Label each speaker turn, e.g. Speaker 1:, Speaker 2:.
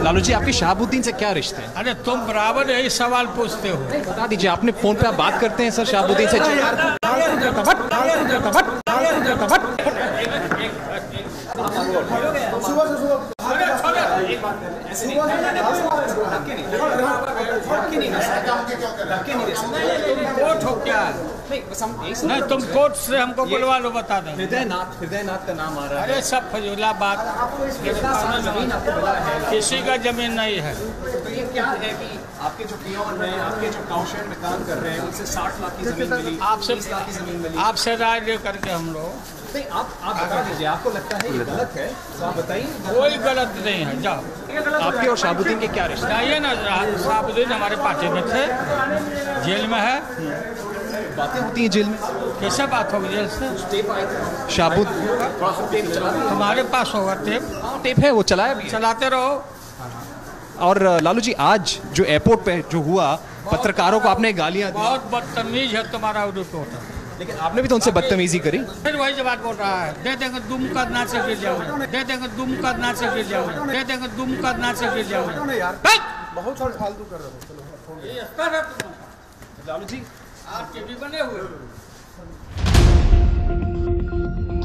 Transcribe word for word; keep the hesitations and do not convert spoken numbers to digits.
Speaker 1: लालू जी, आपके शहाबुद्दीन से क्या रिश्ते हैं?
Speaker 2: अरे तुम बराबर यही सवाल पूछते हो।
Speaker 1: बता दीजिए, आपने फोन पे आप बात करते हैं सर शहाबुद्दीन से?
Speaker 2: कोर्ट हो क्या? नहीं, तुम कोर्ट से हमको बुलवा लो, बता दो।
Speaker 1: हृदयनाथ हृदयनाथ का नाम आ रहा है।
Speaker 2: अरे सब फजूला बात, किसी का जमीन नहीं है।
Speaker 1: तो ये क्या है कि आपके जो पियोन हैं, आपके जो काउशेड में काम कर रहे हैं, उनसे साठ लाख की जमीन मिली,
Speaker 2: आपसे
Speaker 1: लाख की जमीन मिली।
Speaker 2: आपसे राय ले करके हम लोग,
Speaker 1: नहीं, आप आप बता दीजिए, आपको लगता है ये गलत है तो आप बताइए।
Speaker 2: कोई गलत नहीं है। जाओ,
Speaker 1: आपके और शहाबुद्दीन के क्या रिश्ते?
Speaker 2: जाइए ना। शहाबुद्दीन हमारे पार्टी में थे, जेल में है।
Speaker 1: बातें होती हैं जेल में,
Speaker 2: कैसे बात होगी जेल से?
Speaker 1: शहाबुद्दीन
Speaker 2: हमारे पास होगा टेप,
Speaker 1: टेप है, वो चलाया भी है।
Speaker 2: चलाते रहो।
Speaker 1: और लालू जी, आज जो एयरपोर्ट पे जो हुआ, पत्रकारों को आपने गालियां दी,
Speaker 2: बहुत बदतमीज है तुम्हारा रिपोर्टर।
Speaker 1: लेकिन आपने भी तो उनसे बदतमीजी करी।
Speaker 2: फिर वही जवाब बोल रहा है, दे देंगे दुम करना से गिर जाओगे, दे देंगे दुम करना से गिर जाओगे, दे देंगे दुम करना से गिर जाओगे।
Speaker 3: बहुत सारे फालतू कर रहे हो।
Speaker 2: लालू जी, आपके भी बने हुए।